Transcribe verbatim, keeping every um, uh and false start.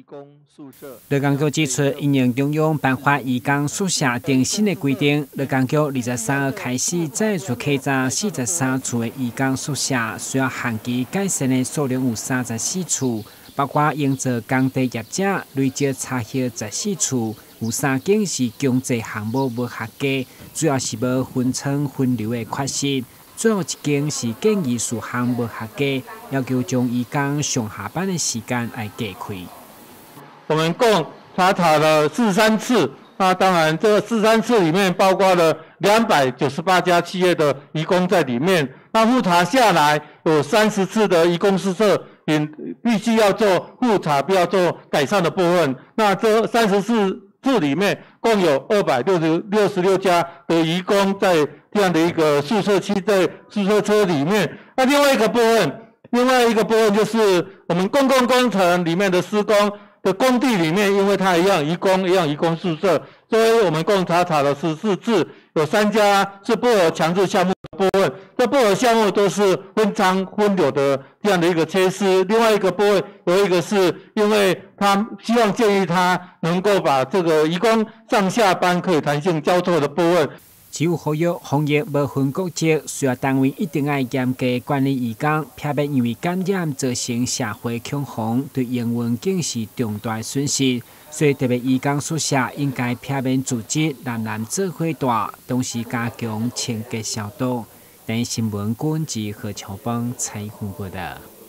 劳工局指出，因应中央颁发移工宿舍等新的规定，劳工局二十三号开始再次开闸四十三处的移工宿舍，需要限期改善的数量有三十四处，包括应做工地业者累计查核十四处，有三间是强制项目无合格，主要是无分层分流的缺失。 最后一间是建议数项无合格，要求将移工上下班的时间来加开。 我们共查查了四十三次，那当然这四十三次里面包括了两百九十八家企业的移工在里面。那复查下来有三十次的移工宿舍，也必须要做复查，不要做改善的部分。那这三十四次里面共有二百六十六十六家的移工在 这样的一个宿舍区在宿舍车里面，那另外一个部分，另外一个部分就是我们公共工程里面的施工的工地里面，因为它一样移工一样移工宿舍，所以我们共查查了十四次，有三家是不合强制项目的部分，这不合项目都是分仓分流的这样的一个缺失。另外一个部分有一个是因为他希望建议他能够把这个移工上下班可以弹性交错的部分。 只有呼吁防疫无分国籍，需要单位一定要严格管理移工，避免因为感染造成社会恐慌，对营运竟是重大损失。所以特别移工宿舍应该避免组织人人做伙大，同时加强清洁消毒。等新闻官及何乔邦采访报道。